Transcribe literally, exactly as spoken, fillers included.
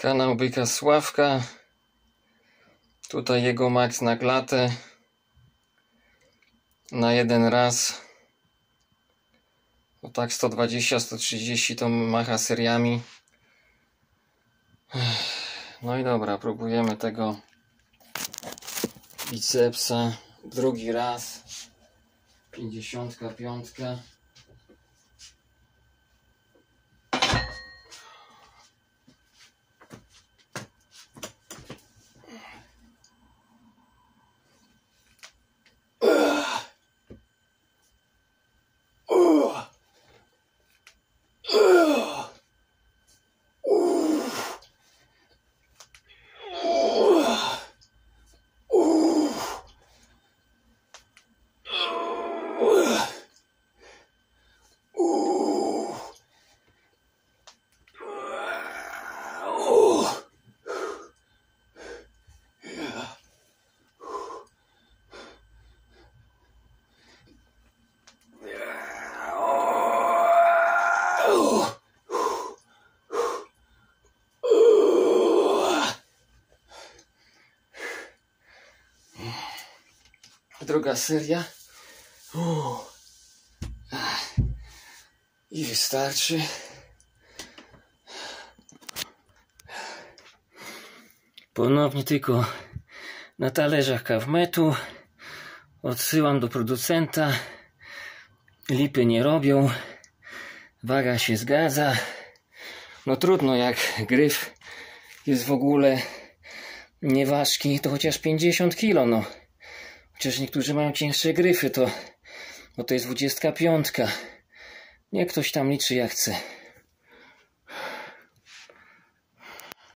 Kanał Byka Sławka. Tutaj jego max na klatę. Na jeden raz. No tak sto dwadzieścia sto trzydzieści to macha seriami. No i dobra, próbujemy tego bicepsa drugi raz. Pięćdziesiątka piątka. Druga seria. Uuu. I wystarczy. Ponownie tylko na talerzach Kawmetu. Odsyłam do producenta. Lipy nie robią. Waga się zgadza. No trudno, jak gryf jest w ogóle nieważki, to chociaż pięćdziesiąt kilo, no. Chociaż niektórzy mają cięższe gryfy, to, no to jest dwudziestka piątka. Niech ktoś tam liczy jak chce.